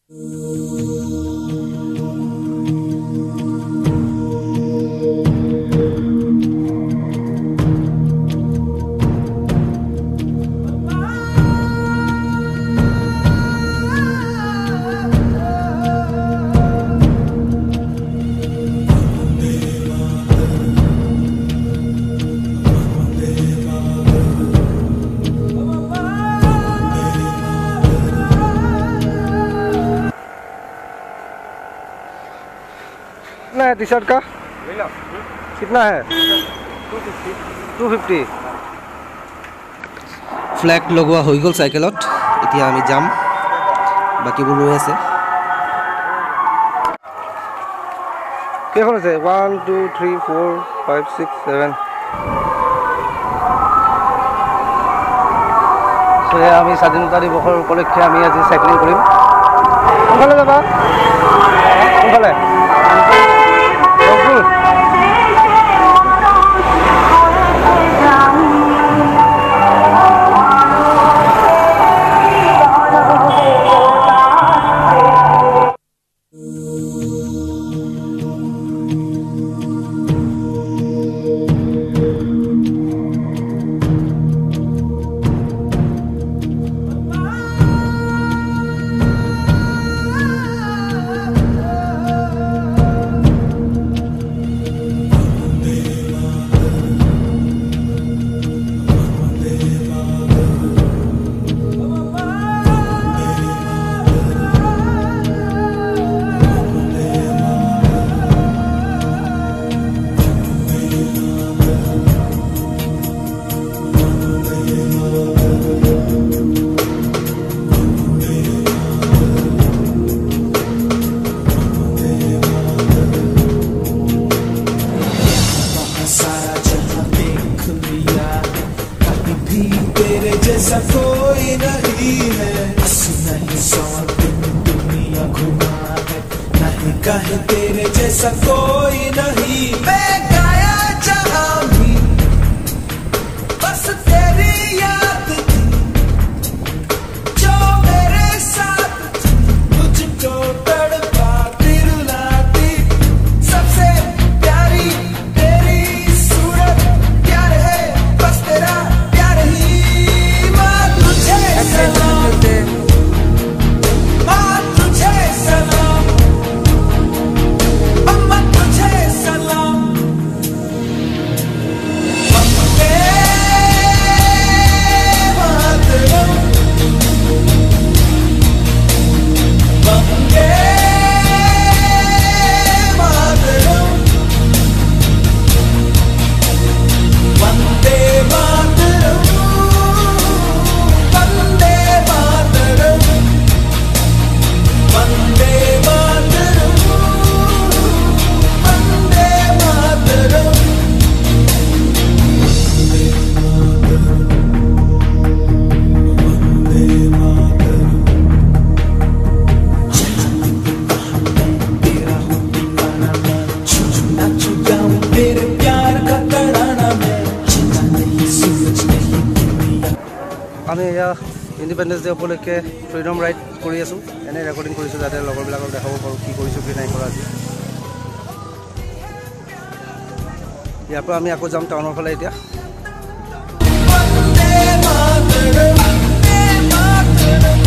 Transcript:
कितना है T shirt का? कितना है? 250। फ्लैग लगवा हो गल साइकेलत इतना आम जाम बाकीबूर रही है कैखन আছে 1 2 3 4 5 6 7 আমি স্বাধীনতা দিৱসৰ উপলক্ষে আমি আজি সাইক্লিং কৰিম কোনফালে যাবা কোনফালে जैसा कोई नहीं है नहीं 100 दिन दुनिया घुमा है नहीं कहे तेरे जैसा कोई नहीं मैं गाया जहां भी बस तेरी याद थी जो मेरे साथ थी मुझको तड़पाती रुलाती सबसे प्यारी तेरी सूरत प्यार है बस तेरा प्यार ही আমি এয়া ইণ্ডিপেণ্ডেন্স ডে উপলক্ষে ফ্ৰীডম ৰাইড কৰি আছোঁ এনে ৰেকৰ্ডিং কৰিছোঁ যাতে লগৰবিলাকক দেখাব পাৰোঁ কি কৰিছোঁ কি নাই কৰা আজি ইয়াৰ পৰা আমি আকৌ যাম টাউনৰ ফালে এতিয়া